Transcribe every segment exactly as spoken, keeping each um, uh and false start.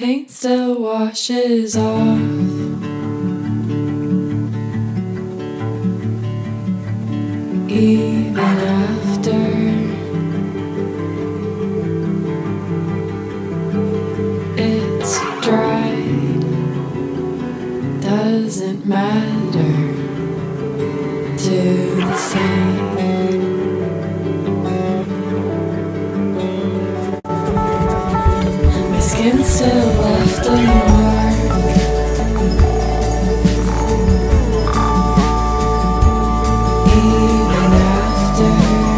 Paint still washes off. Even after it's dried, doesn't matter to the same. My skin still left a mark. Even after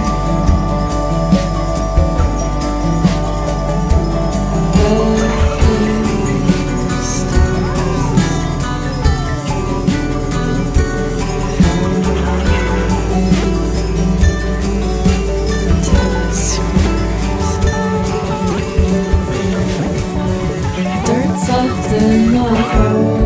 the blue stars, dirt's left in the hole.